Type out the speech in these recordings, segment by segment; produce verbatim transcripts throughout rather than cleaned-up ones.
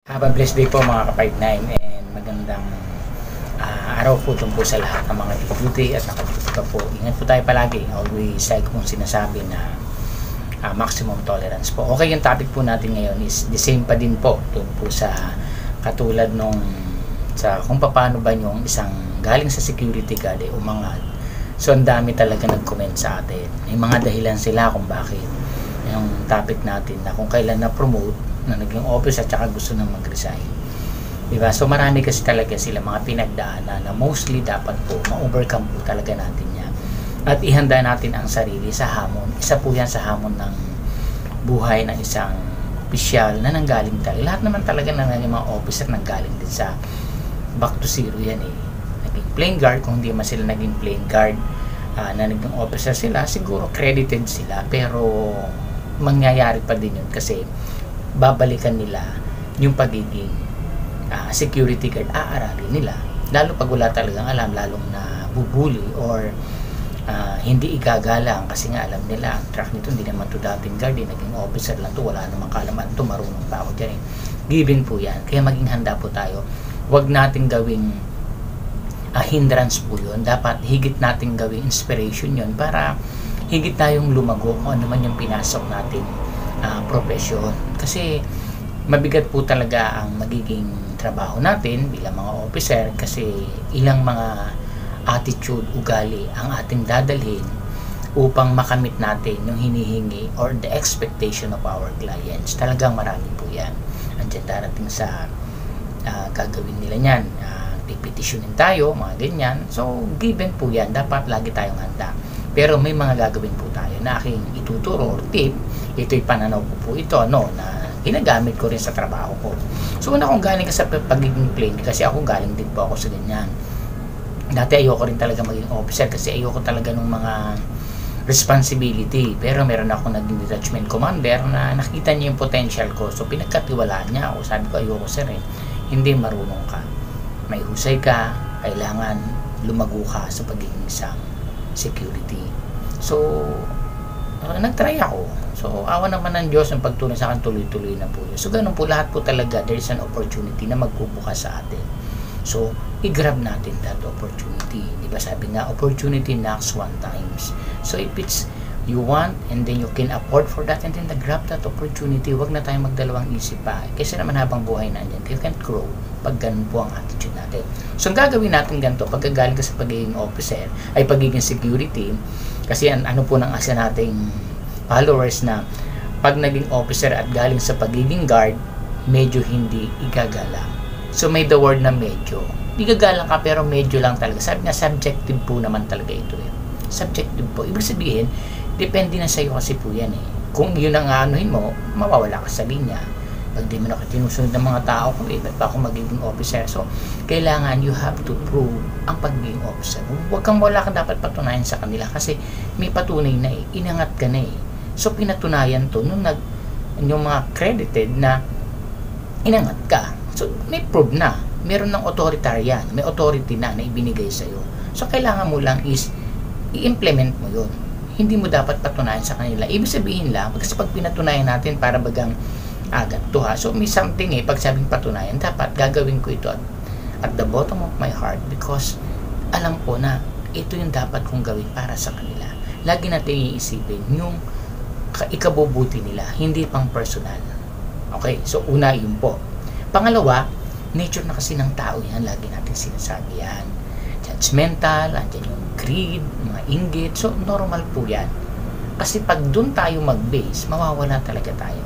Have a blessed day po mga ka five nine and magandang ah, araw po dun po sa lahat ng mga duty at naka-duty pa po. Ingat po tayo palagi. Always like kung sinasabi na ah, maximum tolerance po. Okay, yung topic po natin ngayon is the same pa din po dun po sa katulad nung sa kung paano ba yung isang galing sa security guard ay umangad. So ang dami talaga nag-comment sa atin. May mga dahilan sila kung bakit yung topic natin na kung kailan na-promote na naging office at saka gusto nang mag-resign. Diba? So marami kasi talaga sila mga pinagdaanan na mostly dapat po ma-overcome po talaga natin yan. At ihanda natin ang sarili sa hamon. Isa po yan sa hamon ng buhay ng isang opisyal na nanggaling tayo. Lahat naman talaga ng mga officer nanggaling din sa back to zero yan eh. Naging plain guard, kung hindi man sila naging plain guard uh, na naging officer sila, siguro credited sila. Pero mangyayari pa din yun kasi babalikan nila yung pagiging uh, security guard, aaralin nila lalo pag wala talagang alam, lalong na bubuli or uh, hindi igagalang kasi nga alam nila ang track nito hindi naman to dating guard, eh, naging officer lang to, wala namang kalaman to, marunong pa ako dyan eh. Given po yan, kaya maging handa po tayo, wag nating gawing uh, hindrance po yun, dapat higit nating gawing inspiration yun para higit tayong lumago kung ano man yung pinasok natin Uh, profession. Kasi mabigat po talaga ang magiging trabaho natin bilang mga officer kasi ilang mga attitude, ugali ang ating dadalhin upang makamit natin yung hinihingi or the expectation of our clients. Talagang marami po yan. Andiyan darating sa uh, gagawin nila yan. Uh, pipetisyonin tayo, mga ganyan. So, given po yan. Dapat lagi tayong handa. Pero may mga gagawin po tayo na aking ituturo or tip. Ito'y pananaw ko po ito, no, na ginagamit ko rin sa trabaho ko. So, una kung galing ka sa pagiging plain, kasi ako galing din po ako sa ganyan. Dati ayoko rin talaga maging officer kasi ayoko talaga ng mga responsibility. Pero meron ako naging detachment commander na nakita niya yung potential ko. So, pinagkatiwalaan niya ako. Sabi ko, ayoko sir eh. Hindi marunong ka. May husay ka. Kailangan lumago ka sa pagiging isang security. So, uh, nag-try ako. So, awa naman ng Diyos ang pagtulong sa akin, tuloy-tuloy na po yun. So, ganun po lahat po talaga, there is an opportunity na magbubukas sa atin. So, i-grab natin that opportunity. Diba sabi nga, opportunity knocks one times. So, if it's you want and then you can afford for that and then grab that opportunity, wag na tayong magdalawang isip pa. Kasi naman habang buhay na yan, you can't grow pag ganun po ang attitude natin. So, ang gagawin natin ganito, pag galing ka sa pagiging officer, ay pagiging security, kasi an, ano po ng asa nating followers na pag naging officer at galing sa pagiging guard, medyo hindi igagalang. So, may the word na medyo. Igagalang ka pero medyo lang talaga. Sabi nga, subjective po naman talaga ito eh. Subjective po. Ibig sabihin, depende na sa'yo kasi po yan eh. Kung yun ang anuhin mo, mawawala ka sa linya. Pag di mo na tinusunod ng mga tao ko, eh, ba't pa ako magiging officer? So, kailangan you have to prove ang pagiging officer. Huwag kang wala kang dapat patunayan sa kanila kasi may patunay na eh. Inangat ka na eh. So, pinatunayan to nung nag, yung mga credited na inangat ka. So, may prove na. Meron ng authoritarian. May authority na na ibinigay sa'yo. So, kailangan mo lang is i-implement mo yun. Hindi mo dapat patunayan sa kanila. Ibig sabihin lang, kasi pag pinatunayan natin para bagang agad to ha. So, may something eh, pag sabing patunayan, dapat gagawin ko ito at, at the bottom of my heart because alam ko na ito yung dapat kong gawin para sa kanila. Lagi natin iisipin yung ikabubuti nila, hindi pang personal. Okay, so una yun po. Pangalawa, nature na kasi ng tao yan, lagi natin sinasabi yan. Judgmental, andyan yung greed, mga inggit, so normal po yan. Kasi pag dun tayo mag-base, mawawala talaga tayo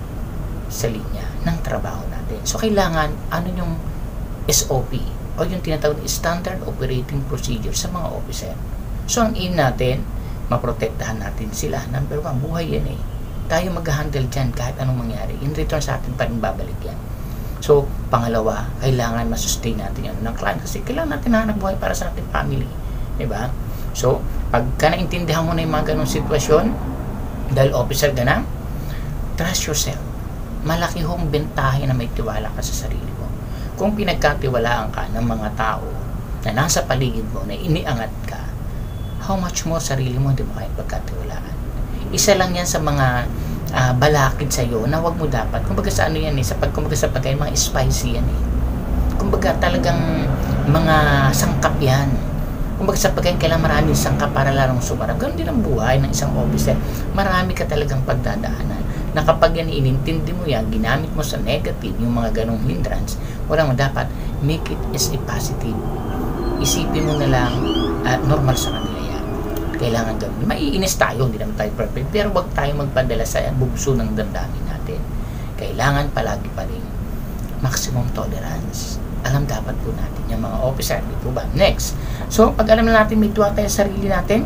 sa linya ng trabaho natin. So kailangan, ano yung S O P o yung tinatawag na Standard Operating Procedure sa mga officer. So ang aim natin, maprotektahan natin sila. Number one, buhay yan eh. Tayo mag-handle dyan kahit anong mangyari. In return sa atin pa rin babalik yan. So, pangalawa, kailangan masustain natin yan ng client kasi kailangan natin hanap buhay para sa ating family. Diba? So, pagka naintindihan mo na yung mga ganong sitwasyon, dahil officer ka na, trust yourself. Malaki hong bentahe na may tiwala ka sa sarili mo. Kung pinagkatiwalaan ka ng mga tao na nasa paligid mo, na iniangat ka, how much more sarili mo hindi mo kaya pagkatiwalaan. Isa lang yan sa mga uh, balakid sa'yo na wag mo dapat. Kumbaga sa ano yan eh, sa pag, kumbaga sa pagkain, mga spicy yan eh. Kumbaga talagang mga sangkap yan. Kumbaga sa pagkain, kailangan maraming sangkap para larong sumarap. Ganun din ang buhay ng isang officer. Marami ka talagang pagdadaanan. Na kapag yan inintindi mo yan, ginamit mo sa negative, yung mga ganong hindrance, wala mo dapat, make it as a positive. Isipin mo na lang, uh, normal sa kanila yan. Kailangan gawin. Maiinis tayo, hindi naman tayo perfect, pero wag tayo magpadala sa bugso ng damdamin natin. Kailangan palagi pa rin maximum tolerance. Alam dapat po natin yung mga officer, di po ba? Next. So, pag alam na natin, may tuwa tayo sa sarili natin,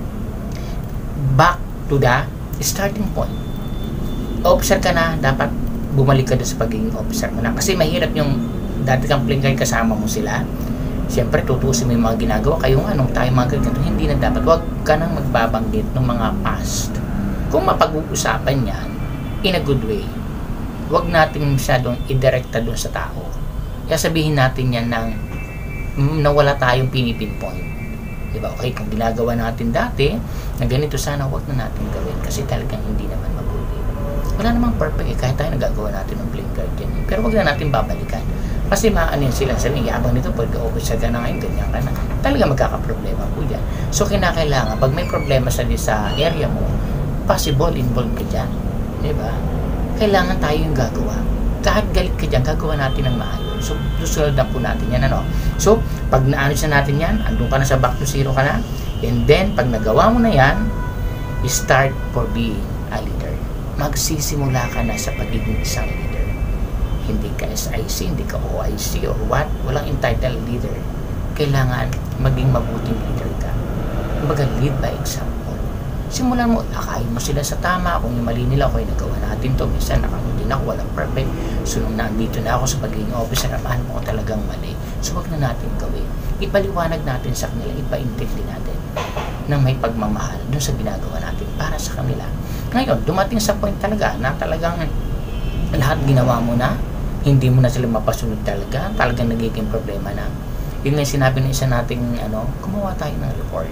back to the starting point. Officer ka na, dapat bumalik ka doon sa pagiging officer mo na. Kasi mahirap yung dati kang plingay kasama mo sila. Siyempre, tutusin mo yung mga ginagawa. Kayo nga, nung tayo mga ganito, hindi na dapat. Huwag ka nang magbabanggit ng mga past. Kung mapag-uusapan yan, in a good way, huwag natin masyadong idirekta doon sa tao. Kaya sabihin natin yan ng nawala tayong pinipinpoint. Diba? Okay, kung ginagawa natin dati, na ganito sana, huwag na natin gawin. Kasi talagang hindi naman mabuti. Wala namang perfect eh, kahit tayo nagagawa natin ng playing card yan. Pero wag na natin babalikan. Kasi maanin sila, sabi, yabang nito, pag officer ka na ngayon, ganyan ka na. Talaga magkakaproblema po yan. So, kinakailangan, pag may problema sa, sa area mo, possible, involved ka dyan. Diba? Kailangan tayo yung gagawa. Kahit galit ka dyan, gagawa natin ng maayos. So, susunod na po natin yan, ano? So, pag naano sa natin yan, andun ka na sa back to zero ka na, and then, pag nagawa mo na yan, start for being a leader. Magsisimula ka na sa pagiging isang leader. Hindi ka S I C, hindi ka O I C or what, walang entitled leader. Kailangan maging mabuting leader ka. Kumbaga, lead by example. Simulan mo, akayin mo sila sa tama. Kung yung mali nila, okay, nagawa natin to. Minsan, nakamuli na ako, walang perfect. So, nung nandito na ako sa pagiging officer, naman mo ko talagang mali. So, wag na natin gawin. Ipaliwanag natin sa kanila, ipaintindi natin ng may pagmamahal dun sa ginagawa natin para sa kanila. Ngayon, dumating sa point talaga na talagang lahat ginawa mo na, hindi mo na sila mapasunod talaga, talagang nagiging problema na. Yun nga sinabi ng isa nating, ano, gumawa tayo ng report.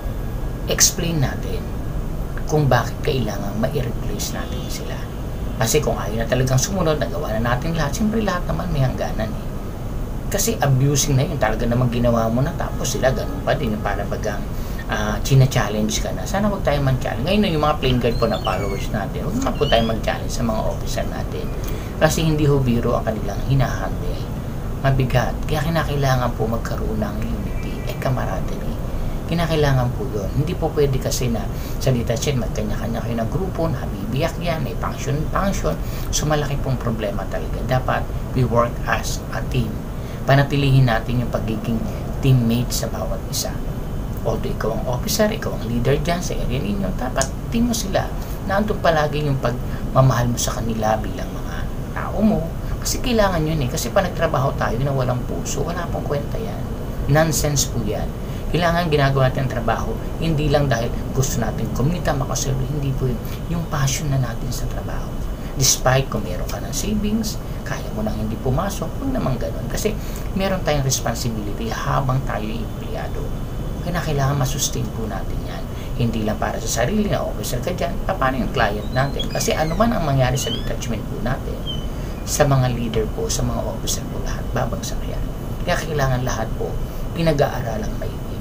Explain natin kung bakit kailangan ma-replace natin sila. Kasi kung ayaw na talagang sumunod, nagawa na natin lahat, siyempre lahat naman may hangganan eh. Kasi abusing na yun, talaga namang ginawa mo na, tapos sila ganun pa din, para bagang Uh, china-challenge ka na. Sana huwag tayo mag-challenge. Ngayon yung mga plain guard po na followers natin, huwag na po tayo mag-challenge sa mga officer natin. Kasi hindi ho biro ang kanilang hinahandle. Mabigat. Kaya kinakailangan po magkaroon ng unity at camaraderie. Kinakailangan po yun. Hindi po pwede kasi na sa detachment, magkanya-kanya kayo ng grupo, nabibiyak yan, may function-function. So malaki pong problema talaga. Dapat we work as a team. Panatilihin natin yung pagiging teammate sa bawat isa. Although ikaw ang officer, ikaw ang leader dyan sa area ninyo, dapat team mo sila. Naandun palagi yung pagmamahal mo sa kanila bilang mga tao mo. Kasi kailangan yun eh. Kasi pa nagtrabaho tayo na walang puso, wala pong kwenta yan. Nonsense po yan. Kailangan ginagawa natin ang trabaho, hindi lang dahil gusto natin kumita, makaserve, hindi po yun. Yung passion na natin sa trabaho. Despite kung meron ka ng savings, kaya mo nang hindi pumasok, huwag naman ganun. Kasi meron tayong responsibility habang tayo empleyado. Kaya kailangan masustain po natin yan. Hindi lang para sa sarili na officer ka dyan, paano yung client natin? Kasi ano man ang mangyari sa detachment po natin, sa mga leader po, sa mga officer po, lahat babagsak yan. Kaya kailangan lahat po, pinag-aaralang maigi.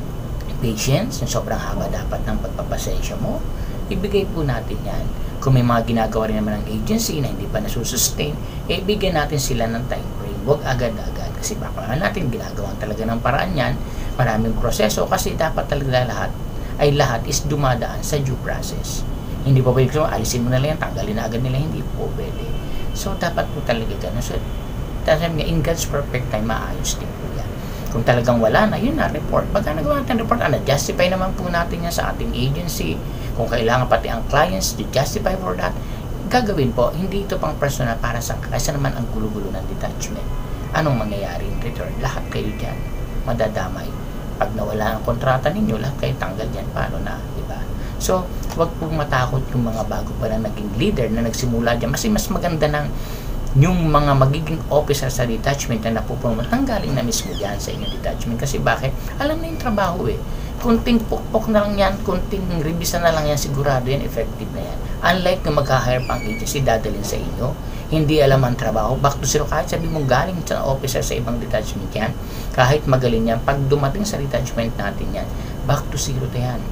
Patience, yung sobrang haba dapat ng pagpapasensya mo, ibigay po natin yan. Kung may mga ginagawa rin naman ng agency na hindi pa nasusustain, eh, bigyan natin sila ng time frame. Huwag agad-agad. Kasi baka natin ginagawa talaga ng paraan yan, maraming proseso, kasi dapat talaga lahat ay lahat is dumadaan sa due process. Hindi po pwede, alisin mo na lang yan, tanggalin na agad nila, hindi po pwede. So, dapat po talaga gano'n. So, sabi nga, in God's perfect time, maayos din po yan. Kung talagang wala na, yun na, report. Pagka nagawa natin report, ano, justify naman po natin yan sa ating agency. Kung kailangan pati ang clients to justify for that, gagawin po. Hindi ito pang personal para sa kaysa naman ang gulo-gulo ng detachment. Anong mangyayari in return? Lahat kayo dyan madadamay. Pag nawala ang kontrata ninyo, lahat kayo tanggal dyan. Paano na? Diba? So, wag pong matakot yung mga bago pa na naging leader na nagsimula dyan. Kasi mas maganda ng yung mga magiging officer sa detachment na napupunod, tanggalin na mismo dyan sa inyong detachment. Kasi bakit? Alam na yung trabaho eh. kunting pukpok na lang yan, kunting revisa na lang yan, sigurado yan, effective na yan. Unlike na mag-hire pang agency, dadalhin sa inyo, hindi alam ang trabaho, back to zero, kahit sabi mong galing sa officer sa ibang detachment yan, kahit magaling yan, pag dumating sa detachment natin yan, back to zero na yan.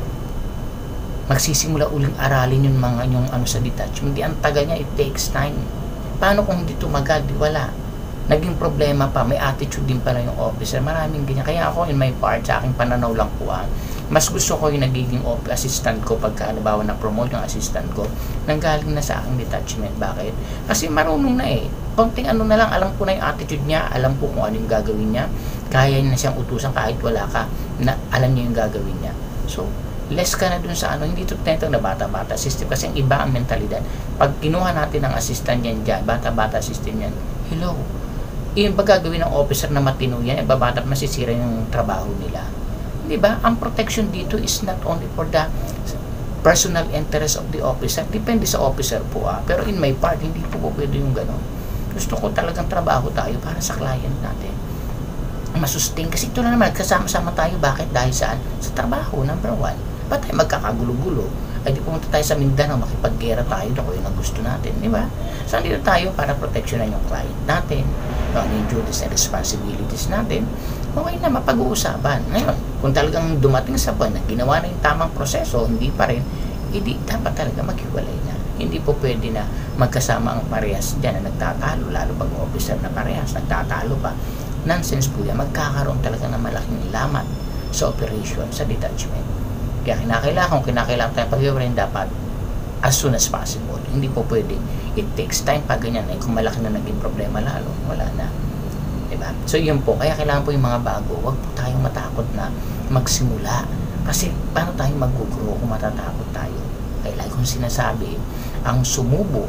Magsisimula uling aralin yung mga yung ano sa detachment, hindi ang tagal niya, it takes time. Paano kung hindi tumagal, di wala. Naging problema pa, may attitude din pala yung officer, maraming ganyan. Kaya ako in my part, sa aking pananaw lang po, ah, mas gusto ko yung nagiging office assistant ko pagka halimbawa na-promote yung assistant ko nanggaling na sa aking detachment. Bakit? Kasi marunong na eh. Konting ano na lang, alam ko na yung attitude niya, alam ko kung ano yung gagawin niya, kaya na siyang utusan kahit wala ka, na alam niya yung gagawin niya. So, less ka na dun sa ano, hindi ito tinatawag na bata-bata system kasi ang iba ang mentalidad. Pag kinuha natin ng assistant yan dyan, bata-bata system yan, hello, yung gagawin ng officer na matino yan, babata masisira yung trabaho nila. Di ba? Ang protection dito is not only for the personal interest of the officer, depende sa officer po, ah. Pero in my part, hindi po po pwede yung gano'n. Gusto ko talagang trabaho tayo para sa client natin, masustain, kasi ito na naman, kasama-sama tayo. Bakit? Dahil saan? Sa trabaho, number one. Ba't tayo magkakagulo-gulo? Ay di pumunta tayo sa Mindanao, makipaggera tayo, ako yun ang gusto natin, di ba? So, dito tayo para proteksyonan yung client natin, yung duties and responsibilities natin. Okay na, mapag-uusapan. Ngayon, kung talagang dumating sa buwan na ginawa na yung tamang proseso, hindi pa rin, hindi dapat talaga maghiwalay na. Hindi po pwede na magkasama ang parehas dyan na nagtatalo, lalo pag officer na parehas, nagtatalo pa. Nonsense po yan. Magkakaroon talaga ng malaking lamat sa operation, sa detachment. Kaya kinakailangan, kung kinakailangan tayo pag-hiwalayin, dapat as soon as possible. Hindi po pwede. It takes time pag ganyan. Eh, kung malaki na naging problema lalo, wala na. Diba? So yun po, kaya kailangan po yung mga bago, wag po tayong matakot na magsimula. Kasi paano tayong mag-grow kung matatakot tayo? Kaya like kong sinasabi, ang sumubo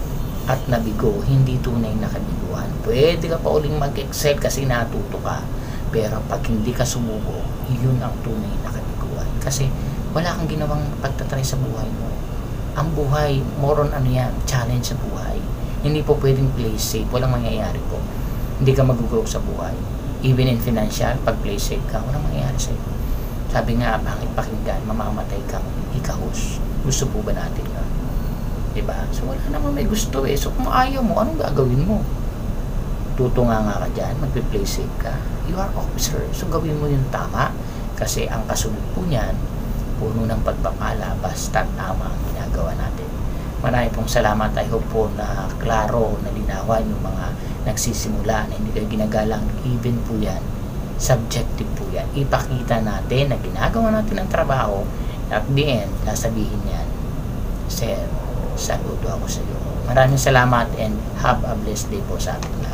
at nabigo, hindi tunay na kabiguan. Pwede ka pa uling mag-excel kasi natuto ka. Pero pag hindi ka sumubo, yun ang tunay na kabiguan. Kasi wala kang ginawang pagtatry sa buhay mo. Ang buhay, more on ano yan, challenge sa buhay. Hindi po pwedeng play safe, walang mangyayari po. Hindi ka mag-grow sa buhay. Even in financial, pag play safe ka, walang mangyayari sa'yo. Sabi nga, bakit pakinggan, mamamatay kang ikahos. Gusto po ba natin yun? Diba? So wala naman may gusto eh. So kung ayaw mo, anong gagawin mo? Tutunga nga ka dyan, mag-play safe ka. You are officer. So gawin mo yung tama. Kasi ang kasunod po niyan, puno ng pagpapala, basta tama ang ginagawa natin. Marami pong salamat. I hope po na klaro, na linawan yung mga nagsisimula na hindi kayo ginagalang. Even po yan, subjective po yan. Ipakita natin na ginagawa natin ang trabaho. At the end, sasabihin yan, Sir, saludo ako sa iyo. Maraming salamat and have a blessed day po sa ating